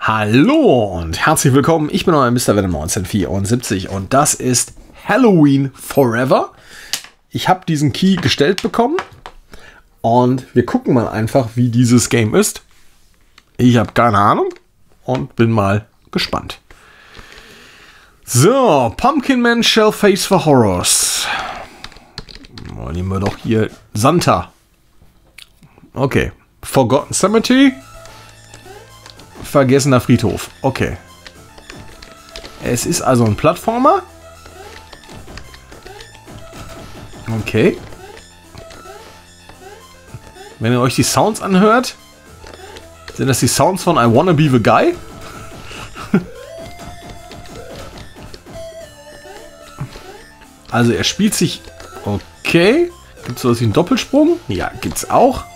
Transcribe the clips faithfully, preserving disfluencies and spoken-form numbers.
Hallo und herzlich willkommen, ich bin euer Mister Venom neunzehnhundertvierundsiebzig und das ist Halloween Forever. Ich habe diesen Key gestellt bekommen und wir gucken mal einfach, wie dieses Game ist. Ich habe keine Ahnung und bin mal gespannt. So, Pumpkin Man Shall Face the Horrors. Nehmen wir doch hier Santa. Okay, Forgotten Cemetery. Vergessener Friedhof. Okay. Es ist also ein Plattformer. Okay. Wenn ihr euch die Sounds anhört, sind das die Sounds von I Wanna Be the Guy? Also er spielt sich... Okay. Gibt es sowas wie einen Doppelsprung? Ja, gibt's auch.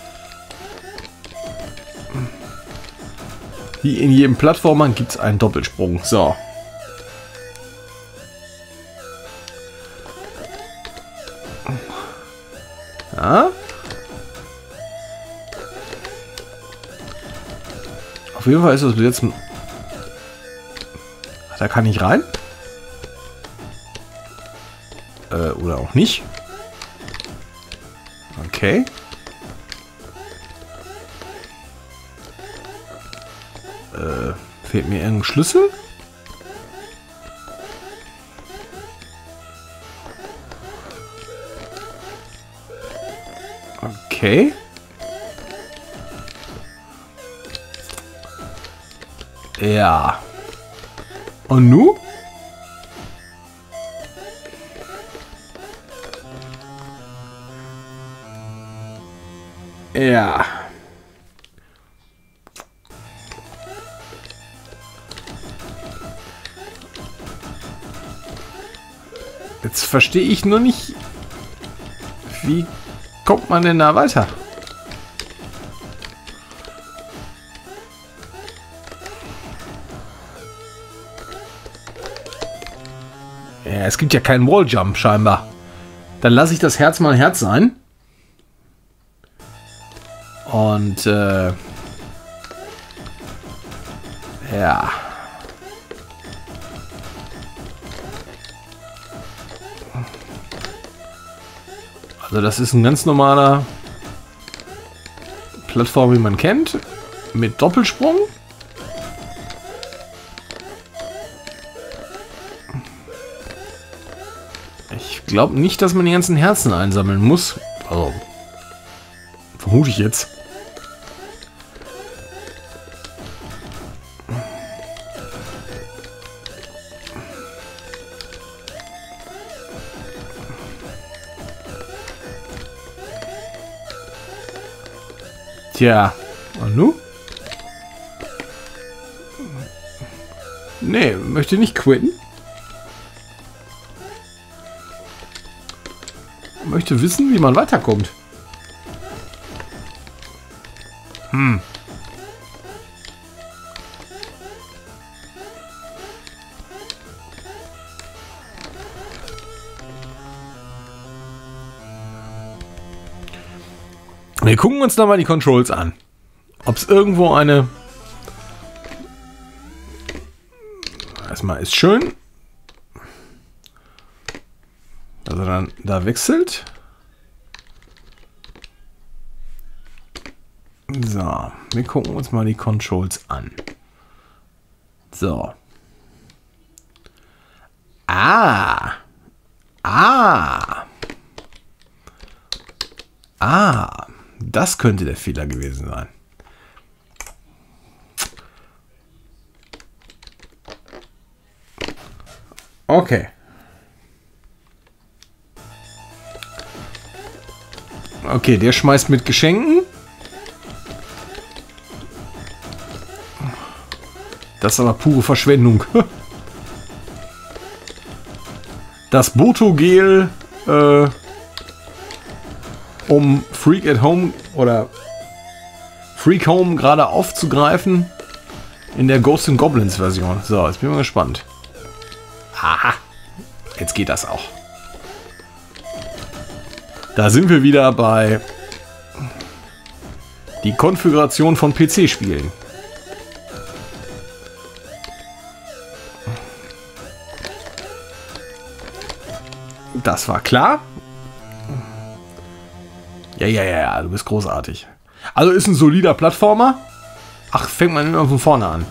Wie in jedem Plattformer gibt es einen Doppelsprung. So. Ja. Auf jeden Fall ist das bis jetzt ein... Da kann ich rein. Äh, oder auch nicht. Okay. Äh, fehlt mir irgendein Schlüssel? Okay. Ja. Und nu? Ja. Jetzt verstehe ich nur nicht, wie kommt man denn da weiter? Ja, es gibt ja keinen Walljump scheinbar. Dann lasse ich das Herz mal ein Herz sein. Und äh, ja. Also das ist ein ganz normaler Plattform, wie man kennt, mit Doppelsprung. Ich glaube nicht, dass man die ganzen Herzen einsammeln muss. Also, vermute ich jetzt. Tja, und nu? Nee, möchte nicht quitten. Möchte wissen, wie man weiterkommt. Hm. Wir gucken uns nochmal die Controls an. Ob es irgendwo eine... Erstmal ist schön. Also dann da wechselt. So, wir gucken uns mal die Controls an. So. Ah. Ah. Ah. Das könnte der Fehler gewesen sein. Okay. Okay, der schmeißt mit Geschenken. Das ist aber pure Verschwendung. Das Botogel, äh, um Freak at Home oder Freak Home gerade aufzugreifen in der Ghosts and Goblins Version. So, jetzt bin ich mal gespannt. Aha, jetzt geht das auch. Da sind wir wieder bei die Konfiguration von P C-Spielen. Das war klar. Ja, ja, ja, ja, du bist großartig. Also ist ein solider Plattformer. Ach, fängt man immer von vorne an.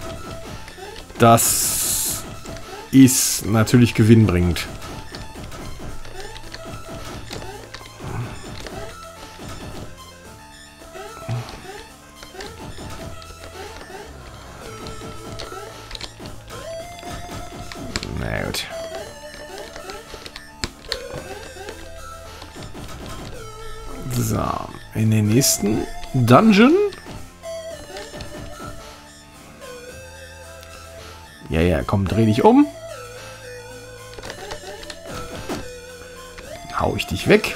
Das ist natürlich gewinnbringend. Na gut. So, in den nächsten Dungeon. Ja, ja, komm, dreh dich um. Hau ich dich weg.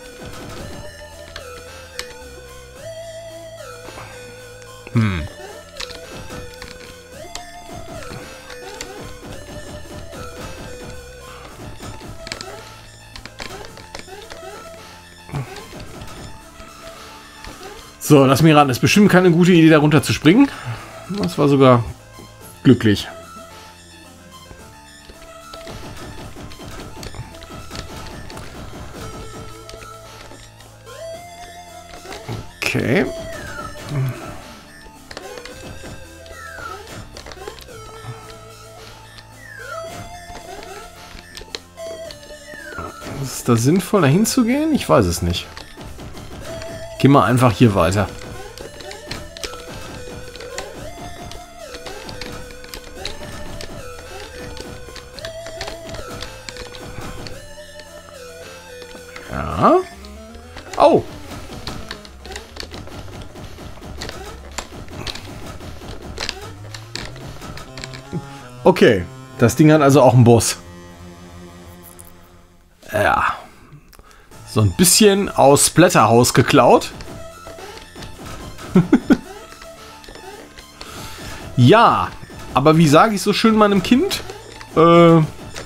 Hm. So, lass mich ran. Ist bestimmt keine gute Idee, da runter zu springen. Das war sogar glücklich. Okay. Ist das sinnvoll, dahin zu gehen? Ich weiß es nicht. Geh mal einfach hier weiter. Ja. Oh. Okay. Das Ding hat also auch einen Boss. Ja. So ein bisschen aus Splatterhouse geklaut. Ja, aber wie sage ich so schön meinem Kind? Äh,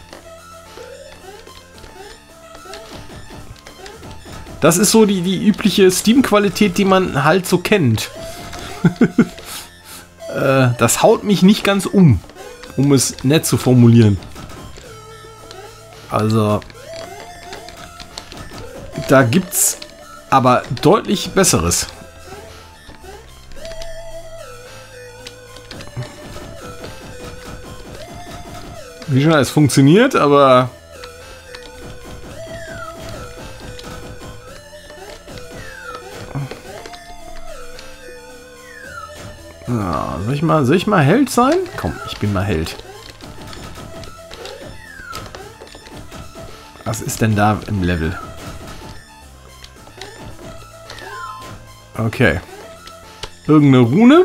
das ist so die, die übliche Steam-Qualität, die man halt so kennt. äh, das haut mich nicht ganz um, um es nett zu formulieren. Also... Da gibt's aber deutlich Besseres. Wie schon, es funktioniert, aber... Ja, soll ich mal, soll ich mal Held sein? Komm, ich bin mal Held. Was ist denn da im Level? Okay. Irgendeine Rune,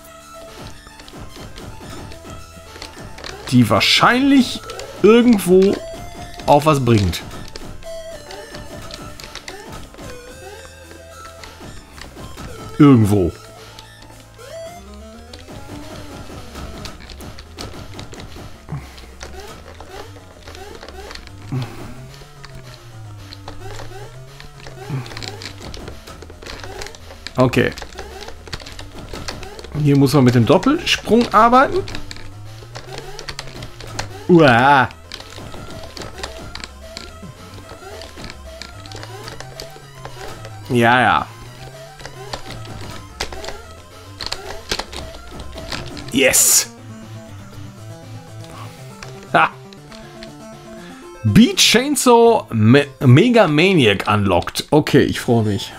die wahrscheinlich irgendwo auch was bringt. Irgendwo. Okay. Hier muss man mit dem Doppelsprung arbeiten. Uah. Ja, ja. Yes. Ha. Beat Chainsaw Me Mega Maniac unlocked. Okay, ich freue mich.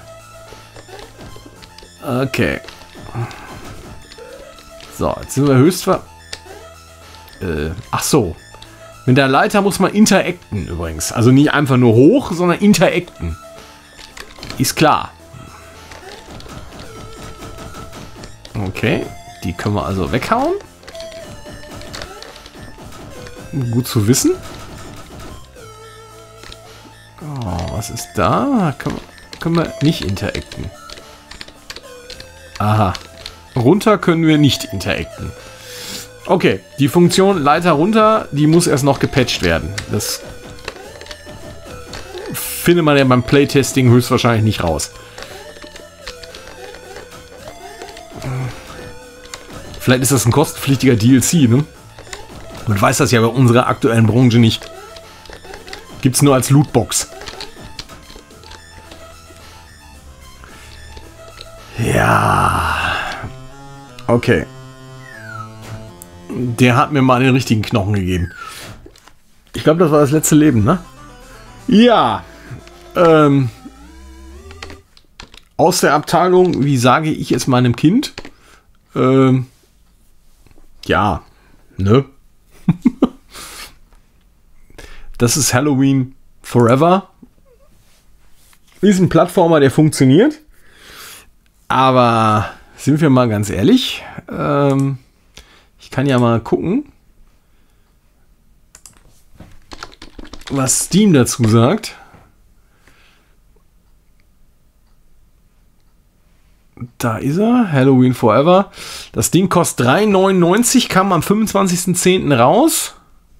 Okay. So, jetzt sind wir höchst ver... Äh, ach so. Mit der Leiter muss man interacten übrigens. Also nicht einfach nur hoch, sondern interacten. Ist klar. Okay. Die können wir also weghauen. Gut zu wissen. Oh, was ist da? Können wir, können wir nicht interacten. Aha. Runter können wir nicht interacten. Okay, die Funktion Leiter runter, die muss erst noch gepatcht werden. Das findet man ja beim Playtesting höchstwahrscheinlich nicht raus. Vielleicht ist das ein kostenpflichtiger D L C, ne? Man weiß das ja bei unserer aktuellen Branche nicht. Gibt es nur als Lootbox. Ja. Okay. Der hat mir mal den richtigen Knochen gegeben. Ich glaube, das war das letzte Leben, ne? Ja. Ähm. Aus der Abteilung, wie sage ich es meinem Kind? Ähm. Ja. Ne? Das ist Halloween Forever. Ist ein Plattformer, der funktioniert. Aber sind wir mal ganz ehrlich, ähm, ich kann ja mal gucken, was Steam dazu sagt. Da ist er, Halloween Forever. Das Ding kostet drei neunundneunzig, kam am fünfundzwanzigsten zehnten raus.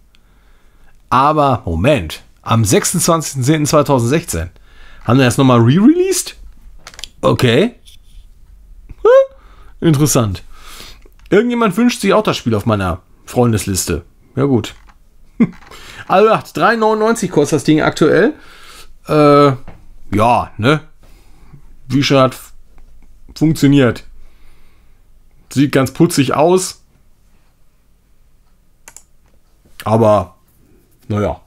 Aber, Moment, am sechsundzwanzigsten zehnten zweitausendsechzehn haben wir das nochmal re-released? Okay. Interessant. Irgendjemand wünscht sich auch das Spiel auf meiner Freundesliste. Ja gut. Also drei neunundneunzig kostet das Ding aktuell. Äh, ja, ne? Wie schon hat funktioniert. Sieht ganz putzig aus. Aber, naja.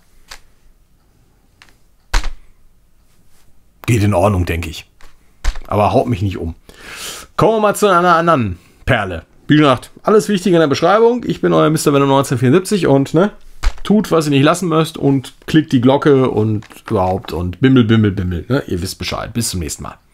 Geht in Ordnung, denke ich. Aber haut mich nicht um. Kommen wir mal zu einer anderen Perle. Wie gesagt, alles Wichtige in der Beschreibung. Ich bin euer Mister Venom neunzehnhundertvierundsiebzig und ne, tut, was ihr nicht lassen müsst und klickt die Glocke und überhaupt und bimmel, bimmel, bimmel. Ne? Ihr wisst Bescheid. Bis zum nächsten Mal.